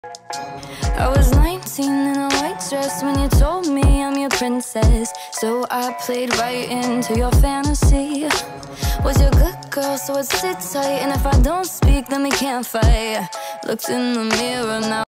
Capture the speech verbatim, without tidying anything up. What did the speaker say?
I was nineteen in a white dress when you told me I'm your princess. So I played right into your fantasy. Was your good girl, so it sit tight. And if I don't speak, then we can't fight. Looked in the mirror now.